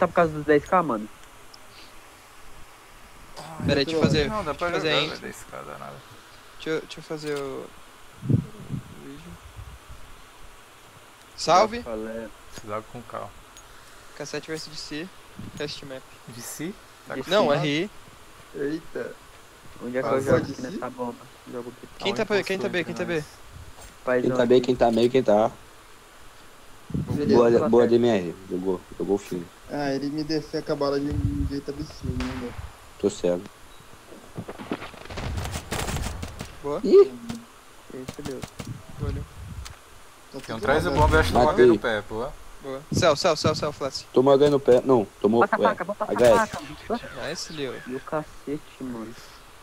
tá por causa dos 10k, mano? Pera aí, deixa eu fazer. Não, dá pra fazer jogar, intro. velho, desse cara danado. Deixa eu fazer o vídeo. Salve! Se logo com calma. Cassete vs DC. Test map. De si? Tá De si. Não, acostumado? RI. Eita. Onde é que eu Passou jogo de aqui si? nessa bomba? Jogo aqui. Quem tá B? Quem tá B? Quem tá B? Paizão Quem tá bem, aqui. quem tá meio, quem tá. Beleza. Boa DMR. Jogou fino. Ah, ele me desceu com a bola de um jeito absurdo, né, velho? Tô cego. Boa. Ih, Esse deu. Olho. Tá Então tudo traz o rodando. bomba e acho que Matei. no pé, pô. Boa. Céu, Flash. tomou H no pé. Não, tomou. Passa a faca, vou passar a HS. faca. Nice, Leo. E o cacete, mano.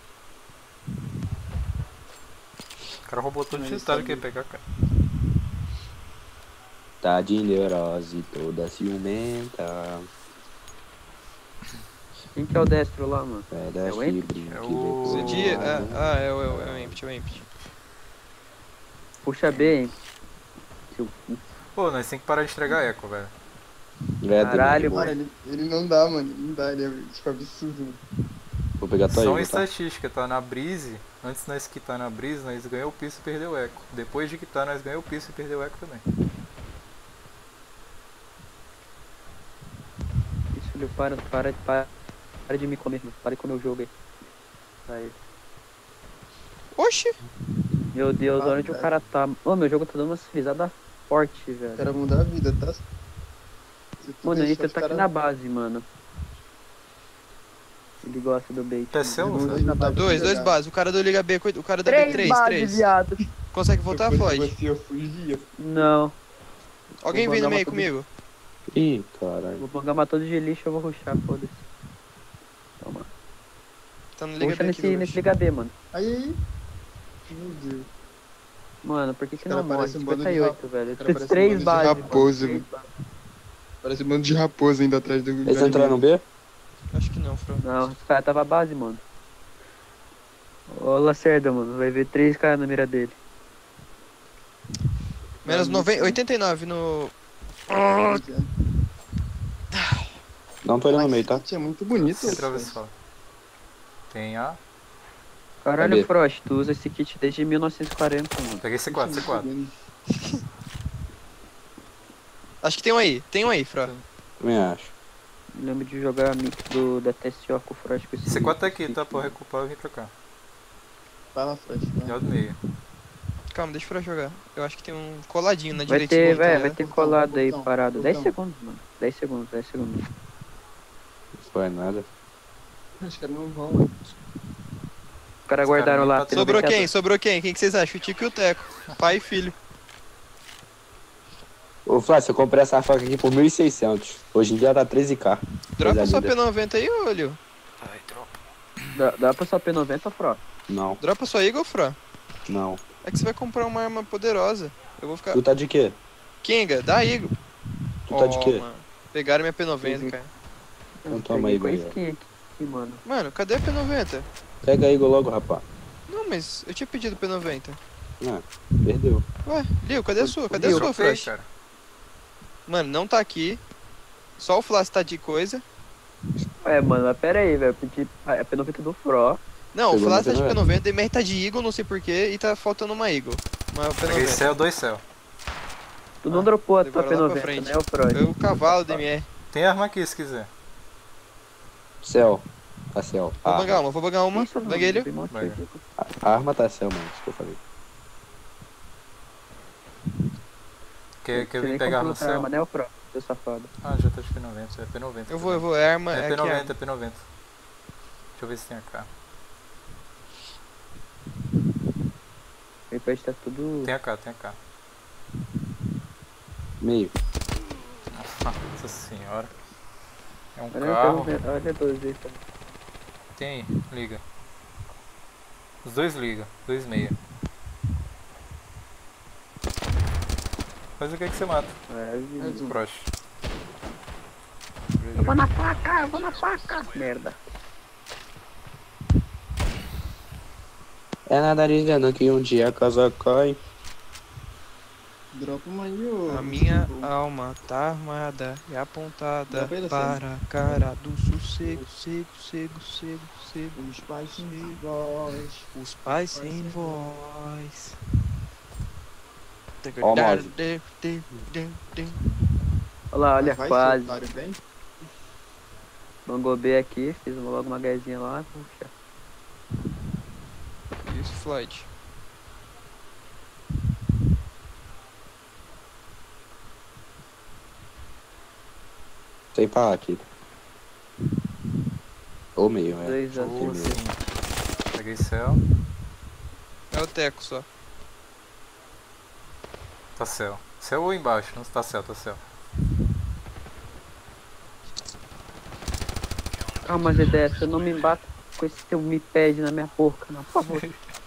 O cara roubou todo o tistário que ia pegar, cara. Tá de neurose, toda ciumenta. Quem que é o destro lá, mano? Pega É o Emp? brinque, É o- Zedi. É o Empty, Puxa B, hein? Seu cu. Pô, nós tem que parar de entregar eco, velho. Caralho, Cara, ele não dá, mano. Não dá, ele é tipo absurdo. Mano. Vou pegar tua São aí, tá? estatísticas, tá na Breeze. Antes nós quitar na Breeze, nós ganhou o piso e perdeu o eco. Depois de quitar, nós ganhou o piso e perdeu o eco também. Isso, Leo, para de me comer, mano. Para de comer o jogo aí. Aí. Oxi! Meu Deus, Ah, onde o cara. cara tá? Ô, meu jogo tá dando umas risadas fortes, velho. Quero mudar a vida, tá? Se tu Mano, o deixar Nita os tá aqui cara- na base, mano. Ele gosta do bait. Tá seu, mano. Lúcio? Não dá pra Dois jogar. bases. O cara do Liga B, o cara da B, três. viado. Consegue Se voltar, eu fosse Floyd? você, eu fugia. Não. Alguém Vou vem no mandar meio uma comigo? Ih, caralho. Vou bangar uma toda de lixo, eu vou rushar, foda-se. Toma. Tá no Liga Puxa B aqui nesse hoje. Liga B, mano. Aí. Meu Deus. Mano, por que que Cara, não morre? parece um bando de 58, velho. cara, parece um Três bando de bases, raposo, mano. velho. Parece um bando de raposa ainda atrás do. Eles entraram no B? Acho que não, Fro. Não, os caras tava base, mano. Ô, Lacerda, mano. Vai ver 3 caras na mira dele. Menos 89 no... Não tô indo no meio, tá? É muito bonito. Sem travessão. Tem A. Caralho, Cadê? Frost, tu usa esse kit desde 1940, mano. Peguei C4, C4. Acho que tem um aí, Fro. Também acho. Lembro de jogar mix da TSO com o Frost com esse C4 tá aqui, kit, tá? Pra mano. recuperar e vir pra cá. Fala, Flash. Já do meio. Calma, deixa o Fro jogar. Eu acho que tem um coladinho na Vai direita. ter, esquerda, velho, né? vai ter colado aí botão, parado. 10 botão. segundos, mano. 10 segundos, 10 segundos. Não foi nada. Acho que não vão, mano. Os caras guardaram lá. Os tem Sobrou 92. quem? Sobrou quem? Quem que vocês acham? O Tico e o Teco. Pai e filho. Ô, Flávio, eu comprei essa faca aqui por 1.600. Hoje em dia tá 13k. Dropa Coisa sua linda. P90 aí, olho. Ai, dropa. Dá pra só P90, Fro? Não, Dropa sua Eagle, Fro. não. É que você vai comprar uma arma poderosa. Eu vou ficar... Tu tá de quê? Kinga, dá Eagle. Tu tá de quê? Mano. Pegaram minha P90, cara. Então toma aí, Peguei com a galera. skin aqui, mano. Mano, cadê a P90? Pega aí logo, rapaz. Não, mas eu tinha pedido P90. Ah, perdeu. Ué, Lio, cadê a sua? Cadê a sua, Dropei, Flash? cara. Mano, não tá aqui. Só o Flash tá de coisa. É, mano, mas pera aí, velho. Eu pedi a P90 do Fro. Não, o Pegou Flash tá de na P90, DMR tá de Eagle, não sei porquê, e tá faltando uma Eagle. Uma Peguei P90. céu, 2 céu. Tu não dropou a tua Agora lá pra P90, frente. né, o Fro? Foi o cavalo DMR. Tem arma aqui se quiser. Céu. Tá céu. Vou bangar uma, vou bangar uma. Isso, mano, Banguei ele. tem um monte de Vai. coisa. A arma tá céu, mano. Isso que eu falei. Quer Você vir nem pegar comprou no outra céu? arma, né, o Fro? Seu safado. Ah, já tá de P90. É P90. Eu vou, é arma. É É aqui, P90, arma. é P90. Deixa eu ver se tem AK. Depois tá tudo... Tem AK, tem AK. Meio. Nossa senhora. É um Olha, carro. olha 12 aí, tá? Tem, liga. Os dois liga, 2,6. Mas o que é que você mata? É, Prox. eu vou na faca, eu vou na faca. Merda. É nada dizendo que um dia a casa cai. Dropa uma aí, ô. A minha alma tá armada e apontada Dá pra ele, para a cara do sossego, cego. Os pais sem voz. Os pais sem voz. Ó, o mouse. Olha lá, olha, Vai, quase. seu otário, vem. Mangou B aqui, fiz logo uma guerrinha lá, puxa. Isso, Floyd. Sei pra aqui. Ou meio, é. 2 a Ou 0. assim. Peguei céu. É o Teco só. Tá céu. Céu ou embaixo? Não tá céu, tá céu. Calma, Zé, você não me bata com esse teu me pede na minha porca, não, por favor.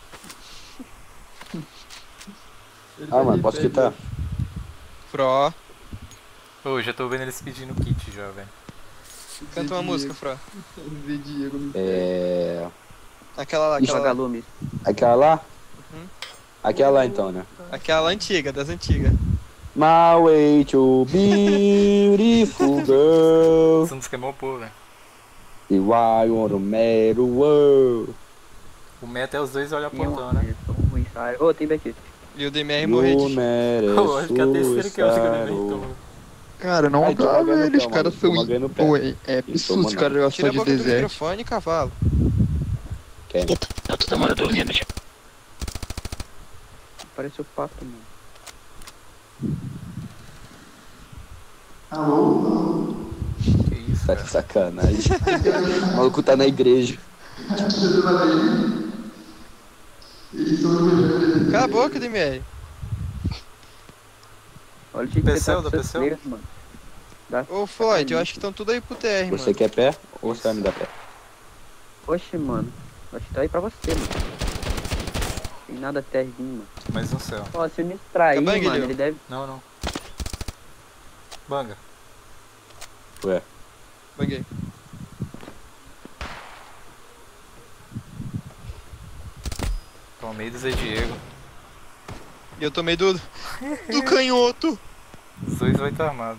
Ah, mano, posso quitar? Fro. Ô, já tô vendo eles pedindo kit já, velho. Canta uma música, Fro. Zé Diego me É. Aquela lá, Ixi, aquela lá. Vagalume. Aquela lá? Uhum. Aquela lá então, né? Aquela lá antiga, das antigas. My way to beautiful girl. Essa música é mó pô, velho. E why you wanna marry the world? O meta é os dois olham apontando, né? Ô, tem aqui. E o DMR morrer No de... matter Ô, acho que é a terceira que eu acho que eu suicidal. inventou. Cara, não Ai, dá, toma ganho no velho. Os pé, caras mano. são Toma ganho no pé. Pô, é Toma absurdo os não. caras gostam Tira a de boca do deserto. microfone, cavalo. Quem? Parece o pato, mano. Que isso, Tá cara. de sacanagem. O maluco tá na igreja. Cala a boca, DMR. Olha o jeito que PCL, você tá da com seus PCL? players, mano. Dá- Ô, Floyd, eu acho que estão tudo aí pro TR, Você mano. quer pé ou você vai me dar pé? Oxe, mano. Acho que tá aí pra você, mano. Tem nada até vir, mano. Mais um céu. Ó, se eu me distrair, Acabou, mano, Guilherme? ele deve... Não, não. Banga. Ué. Banguei. Tomei do Zé Diego. E eu tomei do canhoto. Os dois vai estar armado.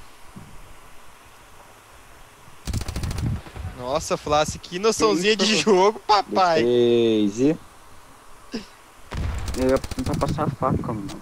Nossa, Flassi, que noçãozinha de jogo, papai. 3 e... Eu ia tentar passar a faca, mano.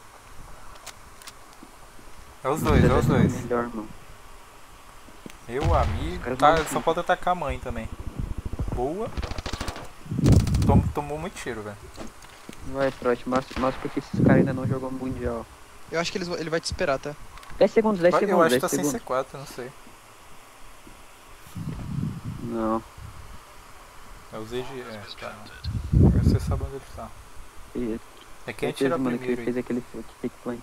É os dois, é os dois. Melhor, mano. Meu amigo. caras Tá, vão- só falta atacar a mãe também. Boa. Tomou muito tiro, velho. Vai, Trote, mas porque esses caras ainda não jogam mundial. Eu acho que ele vai te esperar, tá? 10 segundos, 10 Eu segundos, acho que 10 tá sem segundos. C4, não sei. Não. É o Zé Diego. É, tá. Você sabe onde ele tá. E- É quem certeza, atira mano, que ele primeiro fez aí. aquele fake plan.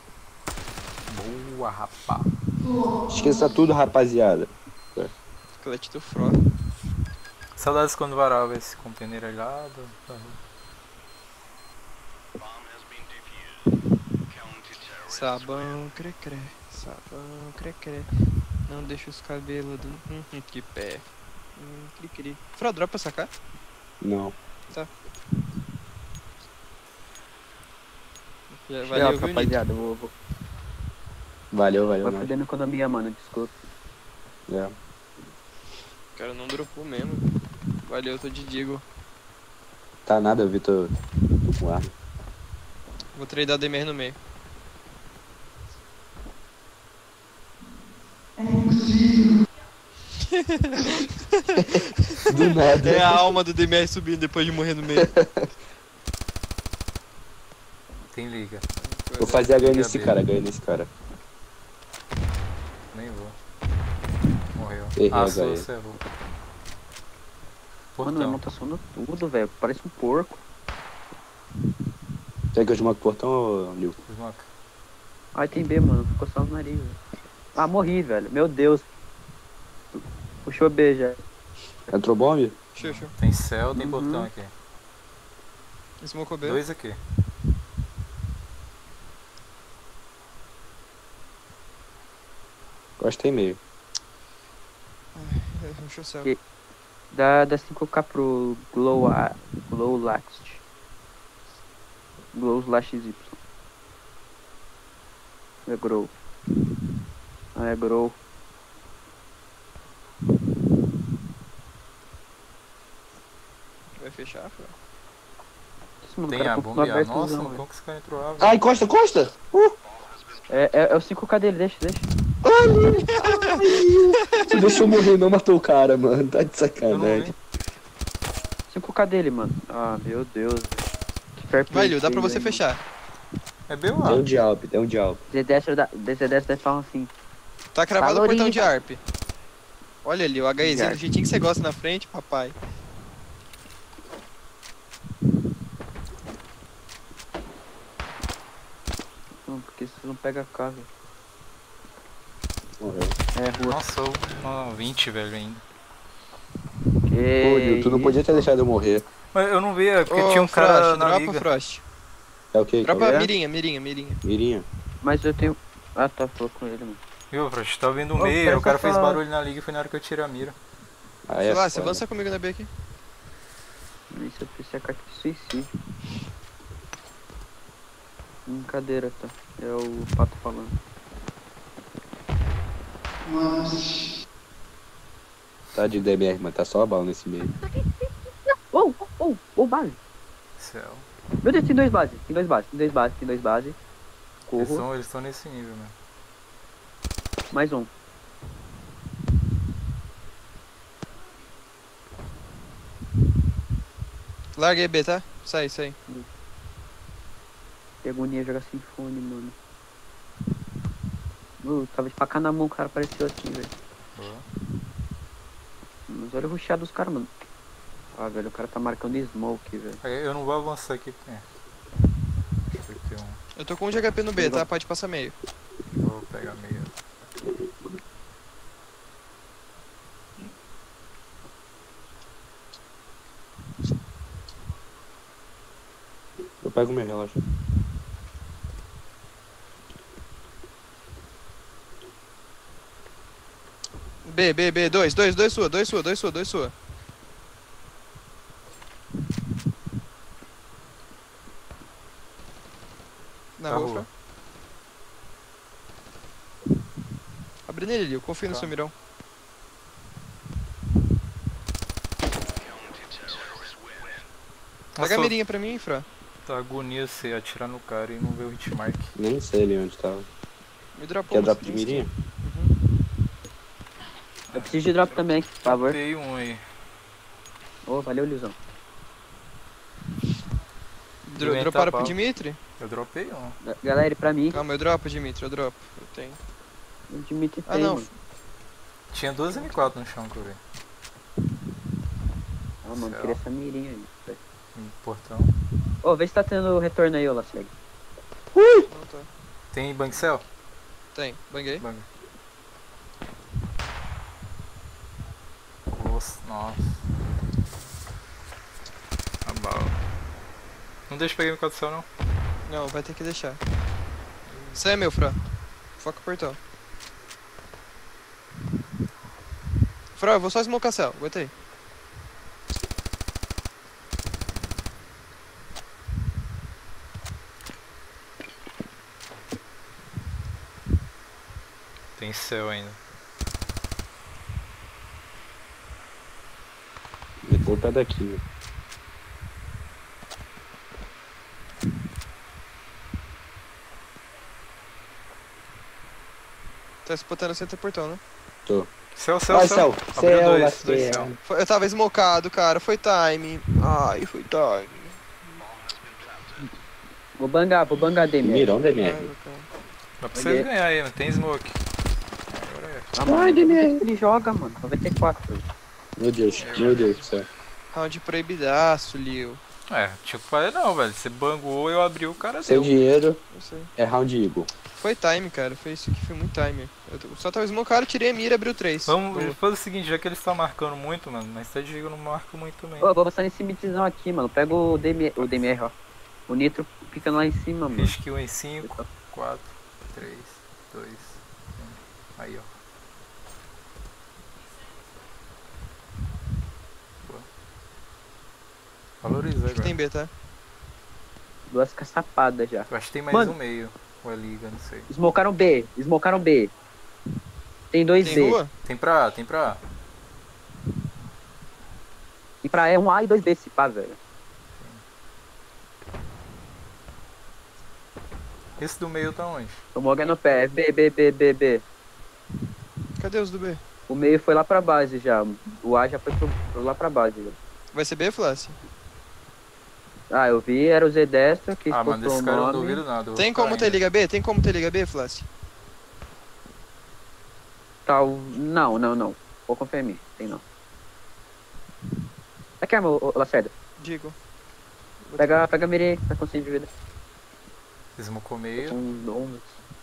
Boa, rapá. Esqueça tudo, rapaziada. Esqueleto do Fro. Saudades quando varava esse container alhado. Tá. Sabão, crecré. Sabão, crecré. Não deixa os cabelos do... que pé. Cri-cri. Fro, dropa pra sacar? Não. Valeu, viu, Nito? rapaziada, vou Valeu, vai mano. fudendo economia, mano, desculpa. É. O cara não dropou mesmo. Valeu, tô de Digo. Tá nada, Vitor. Tô com arma. Vou tradar DMR no meio. Do nada. É a alma do DMR subindo depois de morrer no meio. Tem liga. Vou fazer a ganha nesse cara, ganha nesse cara. Nem vou. Morreu. Errei a Sua, ganha. você errou. Mano, meu irmão Portão. tá suando tudo, velho. Parece um porco. Quer que eu desmarque o portão, ô, Nil? Desmoca. Ai, tem B, mano. Ficou só no nariz, velho. Ah, morri, velho. Meu Deus. Puxou B já. Entrou bomb? Show, show. Tem céu, tem Uhum. portão aqui. Smocou B. Dois aqui. Gostei meio. Rushou o céu. E- Dá 5k pro Glow Last. Glow Slash Y. É grow. Ah, é grow. Vai fechar, Fran? Esse, mano, o Tem cara a continua bomba. abertozão, Nossa, mano, velho. como que esse cara entrou lá, velho? Ai, Costa, Costa! É o 5K dele, deixa. Tu deixou morrer, não matou o cara, mano. Tá de Eu não sacanagem. vi. 5K dele, mano. Ah, meu Deus. Que fair play Vai, Lil, dá pra feio, você hein, fechar. É bem Tem lá. um diabo, tem um diabo. DZ10 deve falar assim. Tá cravado o portão de Valoriza. ARP. Olha ali, o HEzinho do jeitinho que você gosta na frente, papai. Não, porque você não pega a casa. Morreu. É, rua. Nossa, eu... 20, velho, ainda. Pô, Lil, tu não podia ter deixado eu morrer. Mas eu não vi, é porque Ô, tinha um cara Frost, na dropa liga. Frost. É o quê? Dropa é? mirinha. Mirinha. Mas eu tenho... Ah, tá, falou com ele, mano. Viu, Frost? Tava vindo o Ô, meio, presta o cara fez só- barulho na liga e foi na hora que eu tirei a mira. Aí Sei lá, é você foda. avança comigo na B aqui. Isso eu preciso carta de suicídio. Brincadeira, tá? É o Pato falando. Nossa. Tá de DMR, mas tá só a bala nesse meio. Base. Céu. Meu Deus, tem dois bases. Corro. Eles estão nesse nível, mano. Mais um. Larguei B, tá? Sai. Que agonia jogar sem fone, mano. Tava de faca na mão, o cara apareceu assim, velho. Boa. Mas olha o rushado dos caras, mano. Ah, velho, o cara tá marcando smoke, velho. Eu não vou avançar aqui. Acho que tem um. Eu tô com um de HP no B, tá? Pode passar meio. Vou pegar meio. Eu pego o meu relógio. B, dois sua. Na Tá rua, rua. Fran. Abre nele, Lil. Confia no Tá. seu mirão. Pega Nossa, a mirinha pra mim, Fran. tá agonia você atirar no cara e não ver o hitmark. Nem sei ali onde tava. Me dropou. Quer uma drop de skin. mirinha? Eu preciso de drop também, por favor. Tem um aí. Ô, valeu, Lizão. Pimenta Droparam pro pau. Dimitri? Eu dropei um. Galera, pra mim, Calma, eu dropo, Dimitri, eu dropo. Eu tenho. o Dimitri Ah, tem, não. mano. Tinha duas M4 no chão que eu vi. Ah, mano, Céu. queria essa mirinha aí, velho. No portão. Ô, vê se tá tendo retorno aí, ô Laceg. Não tá. Tem Bank Cell? Tem, banguei. Bang. Nossa. A bala. Não deixa eu pegar M4 céu não. Não, vai ter que deixar. Isso aí é meu, Fran. Foca o portão. Fran, eu vou só smocar céu. Aguenta aí. Tem céu ainda. Vou pé daqui, né? Tá spotando centro do portão, né? Tô. Céu. Vai, céu. Abriu Céu, dois lasqueira. céu. Eu tava smocado, cara. Foi time. Ai, foi time. Vou bangar DMR. Mirão DMR. Ai, meu cara. Dá pra vocês ganhar aí, mano. Tem smoke. Agora é. Ah, mano, Ai, DMR. ele joga, mano. 94. Meu Deus do céu. Round proibidaço, Lil. É, tipo, falei não, velho. Você bangou, eu abri o cara Seu deu. dinheiro Não sei. é round eagle. Foi time, cara. Foi isso aqui, foi muito time. Eu só tava smocado, tirei a mira e abriu 3. Vamos fazer o seguinte, já que eles estão marcando muito, mano, mas tá de eu não marco muito também. Ô, eu vou passar nesse midzão aqui, mano. Pega o DMR, ó. O Nitro ficando lá em cima, mano. Fiz kill em 5, 4, 3, 2, 1. Aí, ó. Boa. Valoriza Acho que agora. tem B, tá? Duas caçapadas já. Eu acho que tem mais Mano. um meio. Ou é liga, não sei. Smocaram B. Smocaram B. Tem dois Tem B. rua? Tem pra A, tem pra A. E pra E, um A e dois B, se pá, velho. Esse do meio tá onde? Tomou alguém no pé. B, B, B, B, B. Cadê os do B? O meio foi lá pra base já. O A já foi lá pra base. Já. Vai ser B, Flash? Ah, eu vi, era o Z Destro que Ah, mano, escutou desse o cara eu não nome. duvido nada. eu vou Tem ficar como ter ainda. liga B? Tem como ter liga B, Flash? Tal... Não, não, não. Vou confiar em mim. Tem não. Aqui, arma, ô, Lacerda. Digo. Pega a mirinha aí, tá com 100 de vida. Smocou meio. Com 11.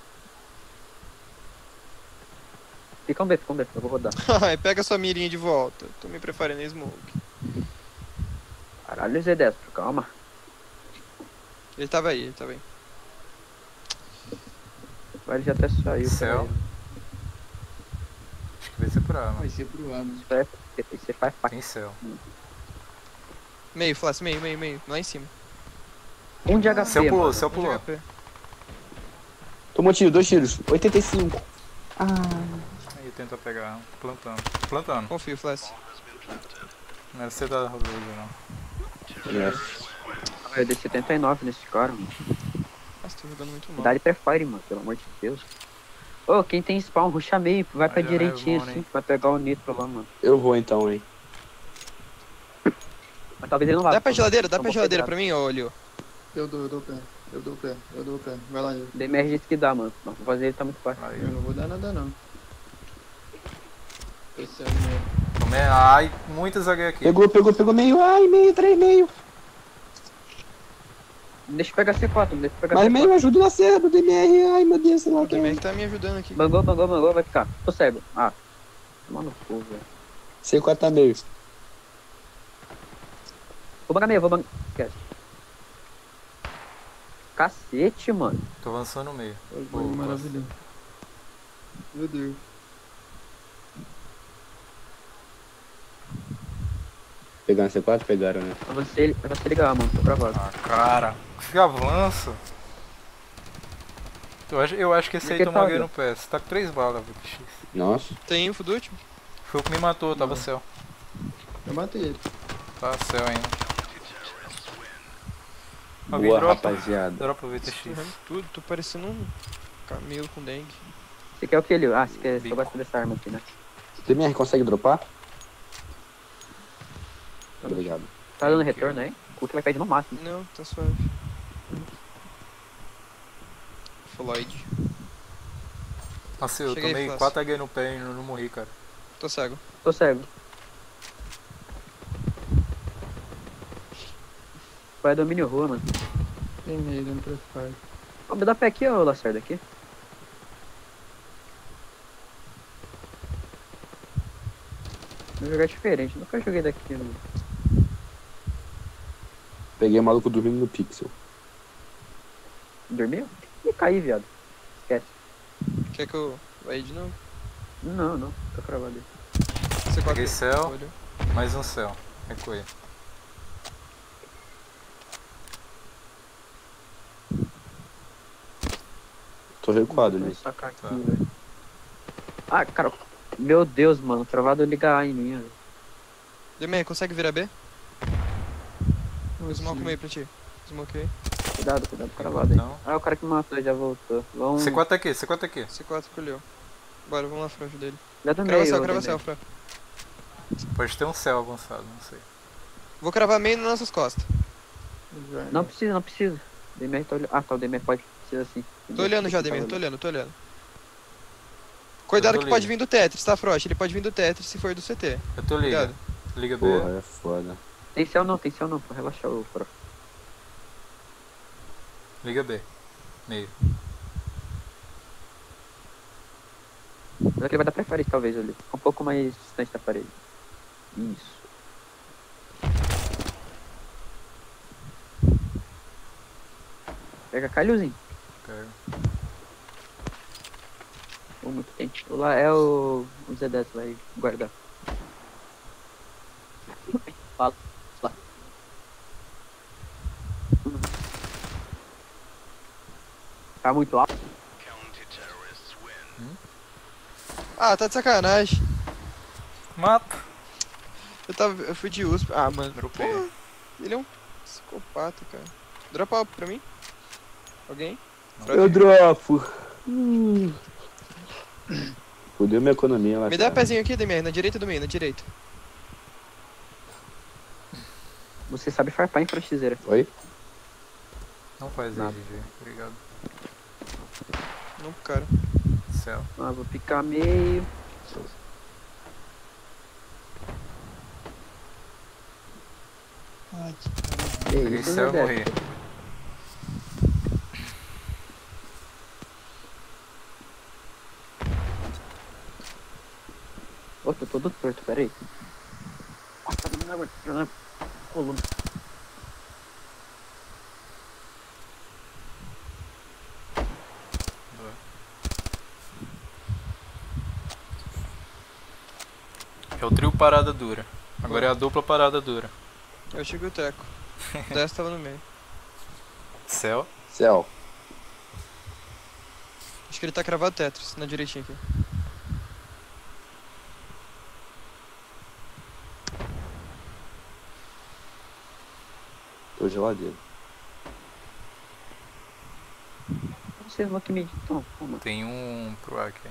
Fica um B, eu vou rodar. Ai, pega sua mirinha de volta. Tô me preparando em smoke. Caralho, Z Destro, calma. Ele tava aí, ele tava aí. Ele já até saiu. Céu. pra Acho que vai ser por A, mano. Vai ser pro A, mano. ele. Você faz faca. Tem céu. Meio, Flash, meio. Lá em céu Um de HP, Céu pulou, mano. céu pulou. HP. Tomou tiro, 2 tiros. 85. Aí tenta pegar. Plantando. Confio, Flash. Não era você da Rosa, não. É. Eu dei 79 nesse cara, mano. Nossa, tô jogando muito mal. Dá de prefire, mano, pelo amor de Deus. Ô, quem tem spawn, ruxa meio, vai pra já direitinho é bom, assim, né? vai pegar o nitro lá, mano. Eu vou então, hein. Mas talvez ele não vá. Dá pra geladeira, Então vou pegar. pra mim, ô Leo. Eu dou o pé. Eu dou o pé. Vai lá, eu. DMR disse que dá, mano. Não, vou fazer ele tá muito fácil. Aí, Eu não vou dar nada, não. Esse é o meu. Tomei. Ai, muita zagueira aqui. Pegou meio. Ai, meio, 3 meio. Deixa eu pegar C4, deixa eu pegar Mas C4. meio ajuda o Lacerda, DMR. Ai, meu Deus, sei lá O o que DMR é. que tá me ajudando aqui. Bangou, vai ficar. Tô cego. Ah. Mano, cu, velho. C4 tá meio. Vou bangar meio, vou bangar. Esquece. Cacete, mano. Tô avançando no meio. Pô, Maravilhoso. Meu Deus. Pegaram C4? Pegaram, né? Eu vou se ligar, mano. Tô travado. Ah, cara. Que avanço. Eu acho que esse aí Porque tomou tá, alguém viu? no pé. Você tá com 3 balas, VX. Nossa. Tem info do último? Foi o que me matou, tava Não. céu. Eu matei ele. Tá céu ainda. Boa, dropa. rapaziada. Dropa o VTX. Errando tudo, tô parecendo um camelo com dengue. Você quer o que, Lio? Ah, você quer. Bico. Eu gosto dessa arma aqui, né? DMR consegue dropar? Obrigado. Tá dando retorno aí? O que vai cair no máximo. Não, tá suave. Floyd. Nossa, eu Cheguei, tomei Flash. 4 HG no pé e não morri, cara. Tô cego. Tô cego. Vai domínio rua, mano. Tem meio dando prefire. Ó, me dá pé aqui, ô Lacerda, aqui. Vou jogar diferente, nunca joguei daqui, mano. Peguei o maluco dormindo no pixel. Dormiu? Ih, caí, viado. Esquece. Quer que eu vá aí de novo? Não, tô cravado aí. Você Peguei céu. Olha. Mais um céu. Recuei. Tô recuado, Vou né? sacar aqui, Tá. velho. Ah, cara. Meu Deus, mano. Travado ligar A em mim, velho. DMR, consegue virar B? Não, Smoke sim. meio pra ti. Smoke aí. Cuidado, cravado aí. Não. Ah, o cara que me matou já voltou. Vamos. C4 aqui, C4 aqui. C4 colheu. Bora, vamos lá, franja dele. Já do Crava meio, céu, ô, crava Dembele. céu, Fran. Pode ter um céu avançado, não sei. Vou cravar meio nas nossas costas. Já, Não precisa. DMR tá olhando. Ah, tá, o DMR pode. Precisa sim. Tô olhando já, DMR, tô olhando. Cuidado Eu tô que pode liga. vir do Tetris, tá, Frost? Ele pode vir do Tetris se for do CT. Eu tô liga. Cuidado. Liga B. Porra, é foda. Tem céu não, pô. Relaxa, ô, pro. Liga B. Meio. Mas aqui vai dar preferência, talvez, ali. Fica um pouco mais distante da parede. Isso. Pega calhozinho. Pega. Ou muito quente. Lá é o Z10, vai guardar. Fala. Lá. Tá muito alto? Ah, tá de sacanagem. Mata. Eu fui de USP. Ah, mano. Dropei. Porra, ele é um psicopata, cara. Dropa pra mim? Alguém? Eu dropo. Fudeu minha economia lá. Me dá cara. pezinho aqui, Demir, na direita do meio, na direita. Você sabe farpar em franchiseira. Oi? Não faz aí, Nada. GG. Obrigado. Não, cara. Céu. Ah, vou picar meio. Ai, que Que Peguei isso, céu e né, morri. Deco? Ô, tô todo torto, peraí. Nossa, não é coluna. É o trio parada dura. Agora é a dupla parada dura. Eu cheguei o teco. O 10 tava no meio. Céu. Céu. Acho que ele tá cravado Tetris, na direitinha aqui. Tô geladeiro. Vocês vão que medir, então. Calma. Tem um pro ar aqui.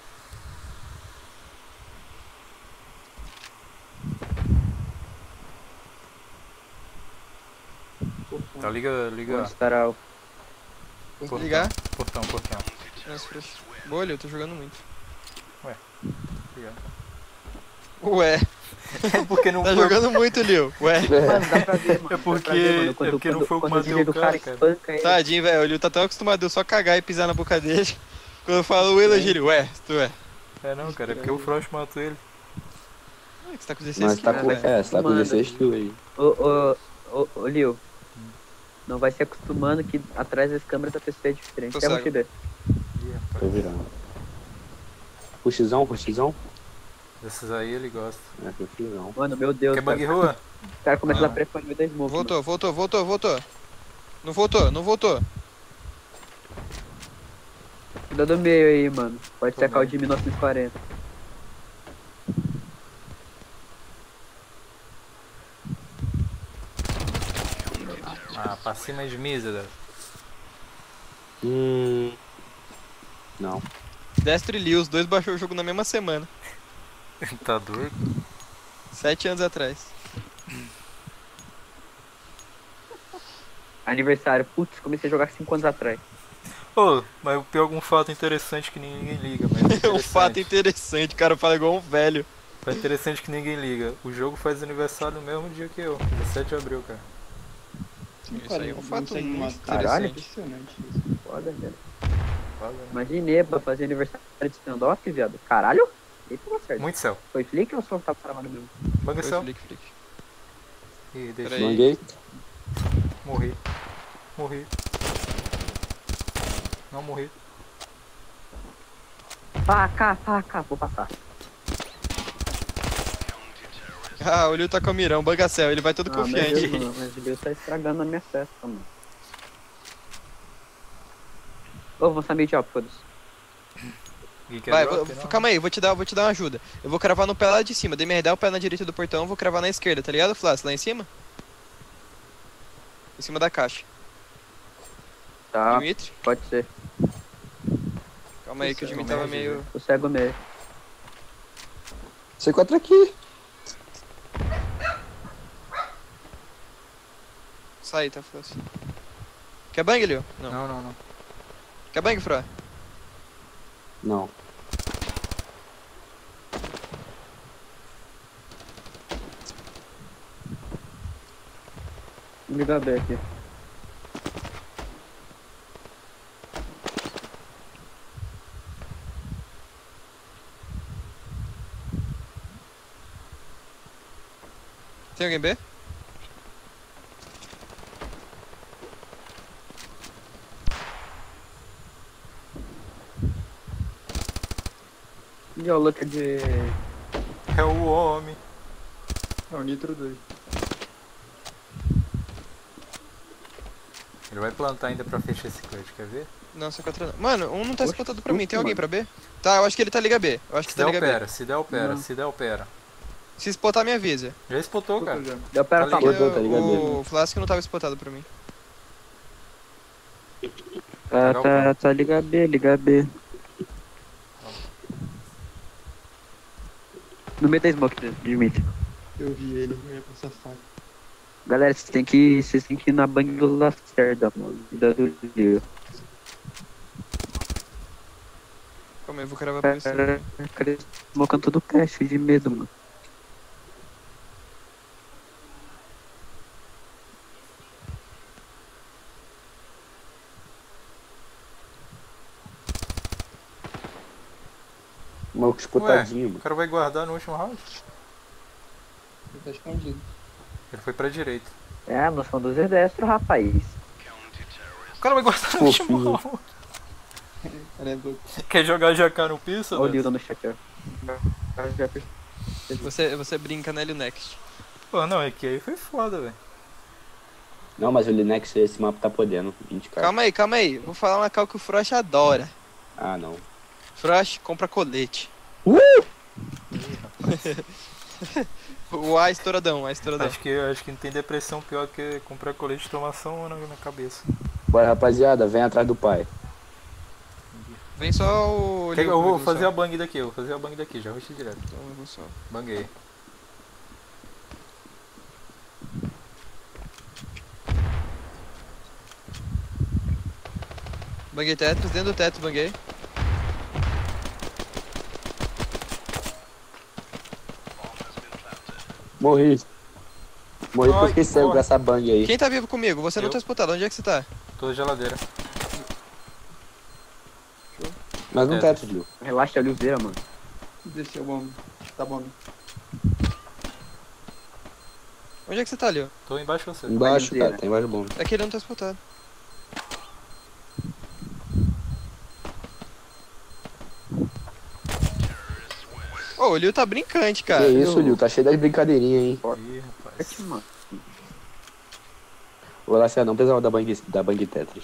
Tá, liga. Vou esperar o... Vou Portão. ligar. Portão. Nossa, frouxo. Boa, eu tô jogando muito. Obrigado. Ué, É porque não tá foi. jogando muito, Lil. Ué. Mano, dá pra ver, mano. É dá porque- pra ver, mano, é porque não foi o que quando o matei líder o do cara, cara cara. espanca ele. Tadinho, velho. O Lil tá tão acostumado a eu só cagar e pisar na boca dele. Quando eu falo o elogio, ele, ué, tu é. É não, cara, é porque o Frost matou ele. Ué, que você tá com 16 Mas tá quilos, com. velho. É, você tá com Manda. 16 quilos aí. Ô, Lil. Não vai se acostumando que atrás das câmeras da pessoa é diferente. Tô É cego. você ver. Ih, rapaz. Tô virando. Puxizão? Desses aí ele gosta. É, puxizão. Mano, meu Deus. Quer bug cara. rua? O cara começa Ah. a pré-fan no meio da smoke. mano. Voltou. Não voltou. Cuida do meio aí, mano. Pode Tô secar o bem. de 1940. Ah, pra cima de Misa. Não. Destro e Lil, os dois baixou o jogo na mesma semana. Tá doido? 7 anos atrás. Aniversário. Putz, comecei a jogar 5 anos atrás. Ô, mas eu pego um fato interessante que ninguém liga, mas É um fato interessante, o cara fala igual um velho. Foi interessante que ninguém liga. O jogo faz aniversário no mesmo dia que eu, 17 de abril, cara. Isso aí é um fato consegue muito matar. Caralho. interessante. Impressionante isso. Foda, velho. Fala, né? Imaginei pra fazer aniversário de stand-off, viado. Caralho? Eita, tá certo. Muito céu. Foi flick ou só tava travado mesmo? Banga Foi céu. flick. Ih, deixa. Peraí. Manguei. Morri. Não morri. Faca, vou passar. Ah, o Lil tá com o mirão, Bangacel, ele vai todo Meu confiante. Deus, mano, mas o Deus tá estragando a minha festa, mano. Ô, vou lançar meio de alto, foda-se. Gui quer Vai, drop, não? calma aí, vou te dar uma ajuda. Eu vou cravar no pé lá de cima, DMR o pé na direita do portão, vou cravar na esquerda, tá ligado, Flash? Lá em cima? Em cima da caixa. Tá, Dimitri? pode ser. Calma aí que o Isso é Dimitri tava comédia, meio... O cego meio. C4 aqui. Sai, tá Flash. Quer bang, Lil? Não. Não. Quer bang, Fro? Não. Vou ligar B aqui. Tem alguém B? E o look de... É o homem. É o Nitro 2. Ele vai plantar ainda pra fechar esse clutch, quer ver? Não, só 4 não. Mano, um não tá Oxe, spotado pra mim. Tem oxe, alguém mano. pra B? Tá, eu acho que ele tá liga B. Eu acho que Se tá der, liga B. opera, se der, opera, Não. se der, opera. Se spotar, me avisa. Já spotou, cara. Deu pera Tá tá ligado. bom. Tá ligado O Flask não tava spotado pra mim. Tá, liga B, liga B. No meio da smoke, Dimitri. Eu vi ele, eu ia passar faca. Galera, vocês têm que ir na bang do Lacerda, mano. Da do Rio. Calma aí, eu vou cravar pra você. Cara, smocando todo o cash de medo, mano. Maluco Ué, espotadinho, o mano. cara vai guardar no último round. Ele tá escondido. Ele foi pra direita. É a noção do Zedestro, rapaz. O cara vai guardar no último Fofinho. round. Cara, é louco. Quer jogar GK no piso? Olha o Né? Lilda no chat, ó. Você brinca na Helio Next. Pô, não, é que aí foi foda, velho. Não, mas o Linux, esse mapa tá podendo. 20k. Calma aí. Vou falar uma cal que o Frost adora. Ah, não. Frost, compra colete. O A estouradão, A estouradão. Acho que não tem depressão pior que comprar colete e tomar só uma na cabeça. Bora, rapaziada, vem atrás do pai. Vem só o... Eu vou fazer a bang daqui, já rushei direto. Então eu vou só. Banguei. Banguei Tetris, dentro do teto, banguei. Morri. Morri porque Ai, eu fiquei cego corre. com essa bang aí. Quem tá vivo comigo? Você não Eu. tá spotado, onde é que você tá? Tô na geladeira. Mas não É. teto, Gil. Relaxa, Oliveira, mano. Desceu o bomba. Tá bom. Onde é que você tá, Leo? Tô embaixo de você. Embaixo, Oliveira. cara, tem vários bons. É que ele não tá spotado. Ô, o Leo tá brincante, cara. Que isso, Lil, tá cheio das brincadeirinhas, hein. Ih, rapaz. Mano. Vou lá, você não precisava da bang Tetris.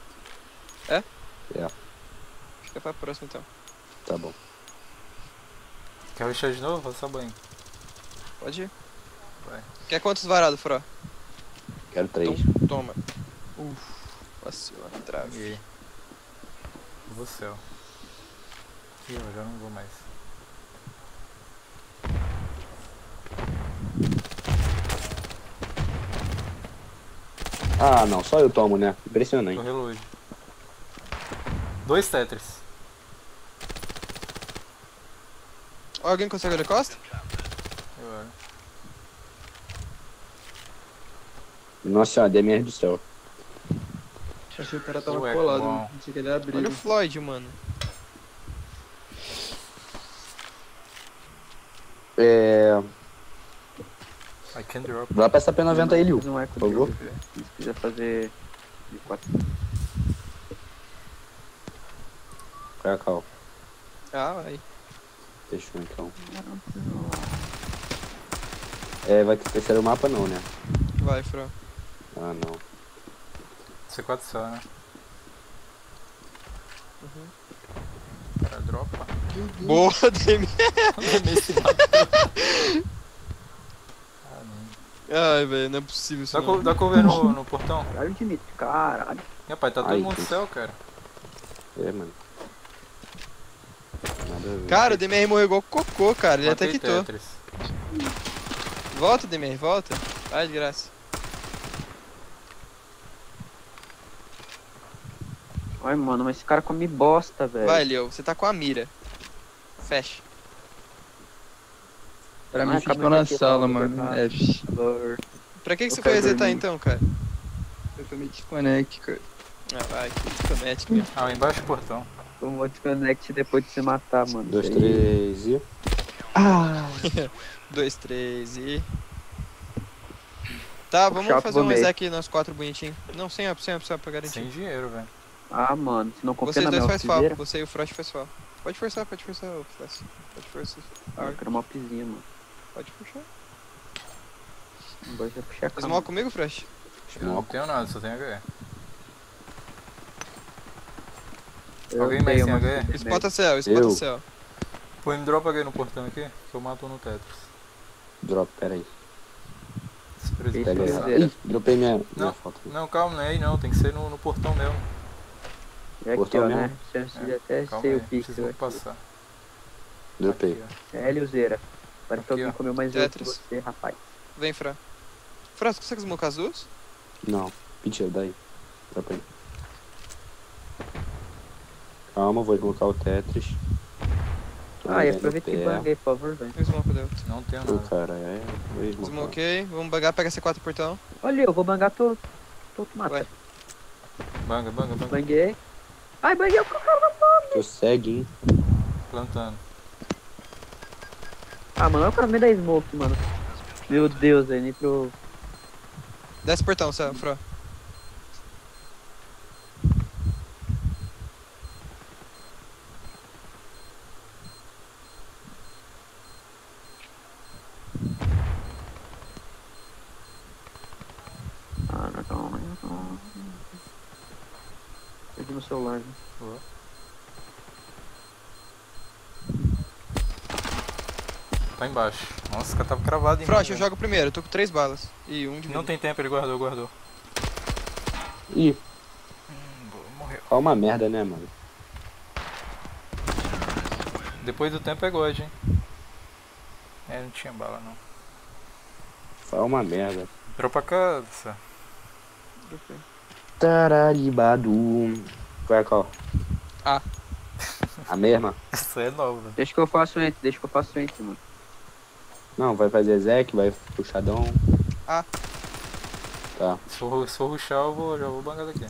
Fica pra próxima então. Tá bom. Quer rushar de novo? Vou só banho. Pode ir. Vai. Quer quantos varados, Fro? Quero 3. Então, toma. Vacilou na trave. Banguei. Vou céu. Ih, eu já não vou mais. Ah, não, só eu tomo, né? Tô Impressionante. relógio. 2 Tetris. Alguém consegue olhar costa? Eu olho. Nossa senhora, DMR do céu. Achei que o cara tava Ué, colado. bom. Achei que ele ia abrir. Olha o Floyd, mano. I can drop. Vai pra essa P90 aí, Lil. Não é com Por favor. Se quiser fazer de 4. Cacau. Ah, vai. Fechou então. É, vai ter terceiro mapa não, né? Vai, Fro. Ah, não. C4 só, né? Cara, dropa. Boa, Demi. Esse matou. Ah, não. Ai, velho, não é possível isso. não. Dá cover no portão. Caralho, Dimitri, caralho. Rapaz, tá todo Ai, mundo no Deus. céu, cara. É, mano. Nada a ver. Cara, o DMR morreu igual cocô, cara. Ele até Matei quitou. Tetris. Volta, DMR, volta. Vai de graça. Ai, mano, mas esse cara come bosta, velho. Vai, Leo, você tá com a mira. Fecha. Pra Ah, mim acabei ficou na de sala, aqui, mano. tá? É, Pra que Eu você foi quero resetar dormir. então, cara? eu também desconecte, cara. Ah, vai, que desconect mesmo. Ah, embaixo do portão. Tomou desconnect depois de se matar, mano. 2, Isso aí. 3 e... 2, 3 e... Tá, vamos Puxar fazer pro um meio. exec nós 4 bonitinho. Não, sem up pra garantir. Sem dinheiro, velho. Ah, mano, se não confia Vocês na dois minha faz fall, alpizeira. você e o Frost faz fall. Pode forçar, o Flash. Pode forçar. Ah, eu quero uma alpizinha, mano. Pode puxar. Agora já puxei a Faz cama. mal comigo, Frost? Eu não tenho nada, só tenho HE. Eu Alguém mais tenho sem uma HE? super Spota céu, spota Eu. céu. Põe me dropa aqui no portão aqui, que eu mato um no Tetris. Drop, pera aí. Espera ele Pega Pega passar. aí. Ih, dropei minha Não. foto. Não, calma, não é aí não, tem que ser no portão mesmo. É aqui, Portão ó, né? mesmo? Chance de É, até calma ser aí, o pixel preciso aqui. passar. Dropei. Aqui, ó. É Heliozeira. Parece que Aqui, alguém ó. comeu mais ovo que Tetris. você, rapaz. Vem, Fra. Fra, você consegue smocar as duas? Não, mentira, daí. Dropa aí. Calma, vou desbloquear o Tetris. Tô Ah, e olhando aproveita o e pé. banga aí, por favor, velho. Eu smoco deu. Não tenho Ô, nada. cara, vou desbloquear. Smokei, vamos bagar, pega C4 portão. Olha, eu vou bangar tu mata. Vai. Banga, banga, banga. Banguei. Ai, banguei o cara. Tô ceguinho. Plantando. Ah, mano, olha o cara no meio da smoke, mano. Meu Deus, velho, nem pro... Desce portão, céu, Fra. Ah, não. Perdi meu celular, né? Boa. Tá embaixo. Nossa, o cara tava cravado em Frost, mim, eu velho. jogo primeiro, eu tô com 3 balas. E um de vida. Não tem tempo, ele guardou. Ih, Boa, morreu. tá uma merda, né, mano? Depois do tempo é God, hein. É, não tinha bala não. Tá uma merda. Dropa casa. Tararibadu. Qual é qual? A. A mesma? Essa é nova. Deixa que eu faço entre, mano. Não, vai fazer Zek, vai puxadão. A. Tá. Se for rushar, já vou bangar daqui.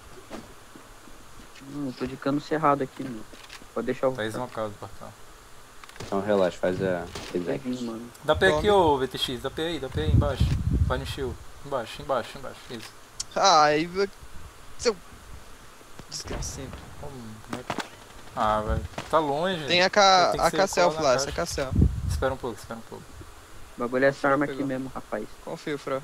Tô de cano cerrado aqui, mano. Pode deixar o... Tá esmocado o portão. Então relaxa, faz a Zek. mano. Dá P aqui, Tome. ô VTX. Dá P aí embaixo. Vai no shield. Embaixo. Isso. Ah, aí... Seu... Desgraçado. Como é que... Ah, velho. Tá longe. Tem Tem que ser AK Self cola na lá, essa caixa. AK Self. Espera um pouco. O bagulho é essa arma aqui Pegou. mesmo, rapaz. Confio, Fra.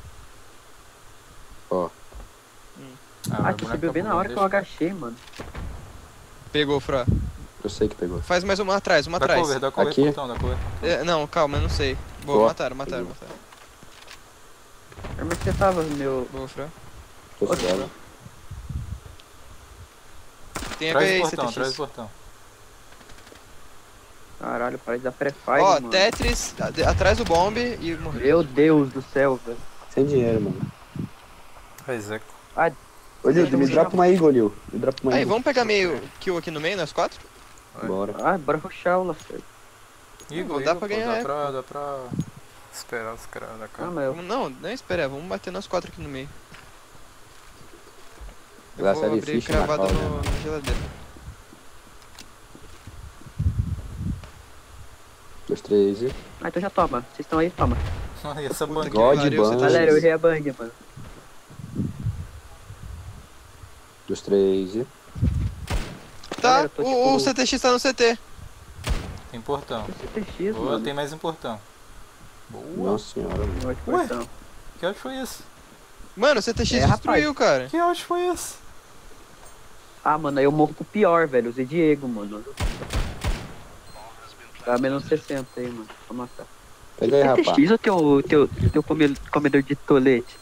Ó, Ah, tu subiu bem na hora que eu agachei, mano. Pegou, Fra. eu sei que pegou. Faz mais uma atrás, uma Dá atrás. cover, Aqui? portão, dá cover. É, não, calma, eu não sei. Boa, Boa. mataram. Pegou. A arma que você tava, meu... Boa, Fra. Tô Ô, cego. Tem Traz HE o aí, portão, traz o CTX. portão. Caralho, parece da pré-fire, Ó, mano. Tetris, atrás do bomb e morreu. Meu Deus do céu, velho. Sem dinheiro, mano. Faz eco. Ô, Lil, me dropa uma Eagle, Lil. Me dropa uma Aí, Eagle. vamos pegar meio kill aqui no meio, nós 4? Bora. Ah, bora rushar o Lacerda. Igor, dá pra ganhar eco. Dá pra esperar os caras da Ah, cara. mas eu... Não espera, vamos bater nós 4 aqui no meio. Eu Lá vou sai abrir ficha na cravado call, no, né? na geladeira. 2, 3 e... Ah, então já toma. Vocês estão aí, toma. E essa Puta banca. que God pariu, Band. Galera, eu errei a bang, mano. 2, 3 e... Tá, eu tô, o tipo- CTX tá no CT. Tem portão. CTX, Boa, mano. tem mais um portão. Boa. Nossa senhora, mano. Meu portão. Que áudio foi esse? Mano, o CTX É, destruiu, cara. Que áudio foi esse? Ah, mano, aí eu morro pro pior, velho. Usei Diego, mano. Tá menos 60 aí, mano. Vou matar. Pega aí, rapaz. CTX ou teu comedor de tolete?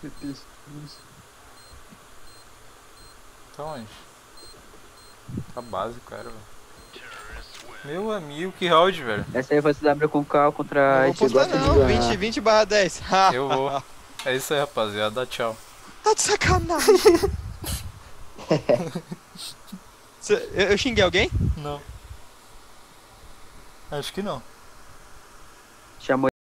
Tá onde? Tá básico, cara, velho. Meu amigo, que round, velho. Essa aí vai se dar com cal contra... Não vou postar gosta de não, ganhar. 20/10. Eu vou. É isso aí, rapaziada. Tchau. Tá de sacanagem. Eu xinguei alguém? Não. Acho que não. Chamou